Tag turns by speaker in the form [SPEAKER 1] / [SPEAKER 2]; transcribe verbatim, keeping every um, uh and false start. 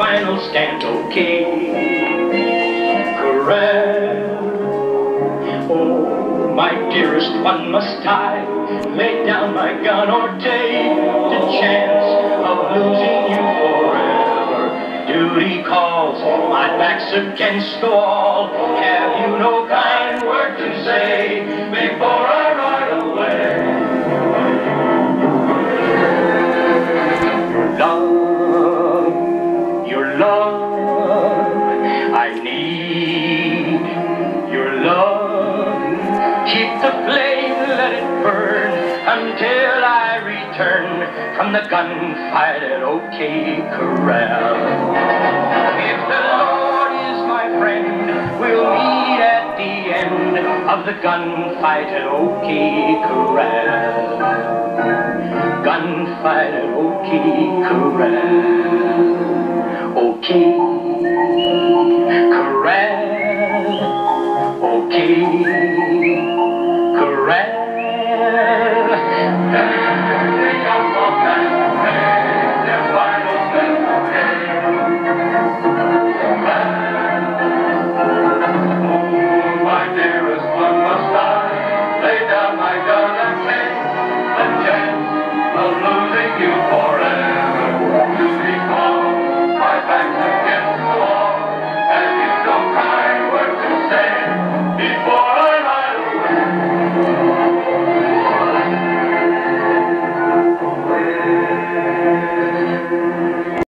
[SPEAKER 1] final stand, okay, Corral. Oh, my dearest one, must I lay down my gun or take the chance of losing you forever? Duty calls, my back's against the wall. Have you no kind word to say before I ride away? Love, your love, I need your love. Keep the flame, let it burn until I return from the gunfight at OK Corral. If the Lord is my friend, we'll meet at the end of the gunfight at OK Corral. Gunfight at OK Corral. OK Corral. OK